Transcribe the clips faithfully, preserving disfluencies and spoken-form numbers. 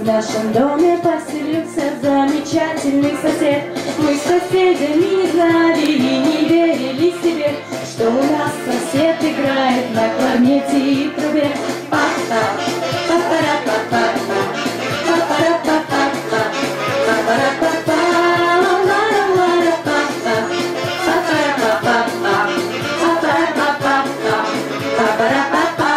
нашем доме поселился замечательный сосед. Мы с соседями не знали и не верили себе, что у нас сосед играет на кларнете и трубе. Па-па, па-пара-па-па-па, па-пара-па-па-па, па-пара-па-па, ла-ла-ла-ла-па-па, па-пара-па-па-па, па-пара-па-па-па, па-пара-па-па.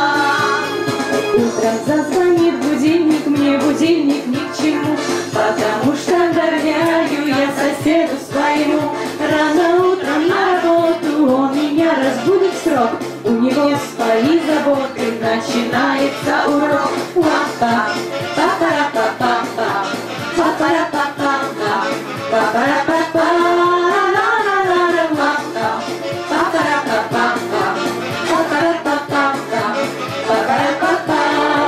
Утром зазвонит будильник, мне будильник ни к чему, потому что доверяю я соседу своему. Рано утром на работу он меня разбудит в срок, у него свои заботы, начинается урок. Папа, папа-папа-папа, папа-папа-папа, папа-папа, ла-ла-ла-ла-ла-ла, папа-папа-папа, папа-папа-папа, папа-папа.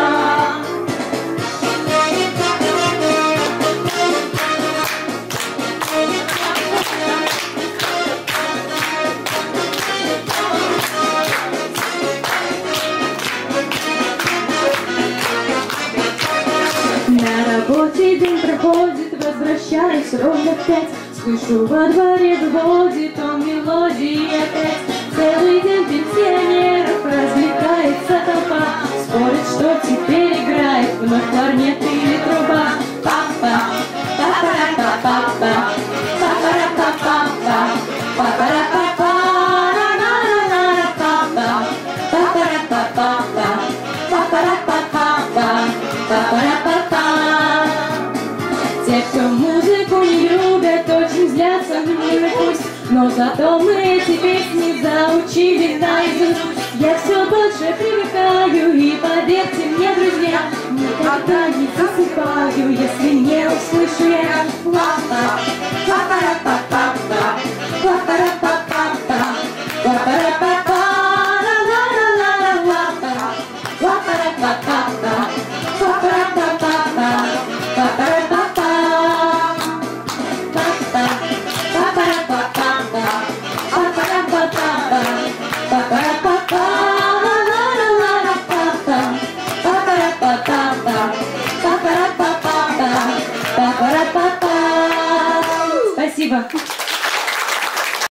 На работе день проходит, возвращаюсь ровно в пять. Слышу, во дворе выводит он мелодии опять. Целый день пенсионеров развлекается толпа, спорит, что теперь играет вновь кларнет или труба. Папа, папа-папа-папа, папа-папа-папа, папа-папа, ла-ла-ла-ла-ла-папа, папа-папа-папа, папа-папа-папа, папа-папа. Те, кто музыку не любят, очень злятся, ну и пусть, но зато мы эти песни заучили наизусть. Я все больше привыкаю, и поверьте мне, друзья, никогда не засыпаю, если не услышу я папа, папа-папа-папа, папа-папа-папа, папа-папа, ла-ла-ла-ла-ла-ла, папа-папа-папа, папа-папа-папа, папа-папа. Papa, papa, papa, papa, papa, papa, papa.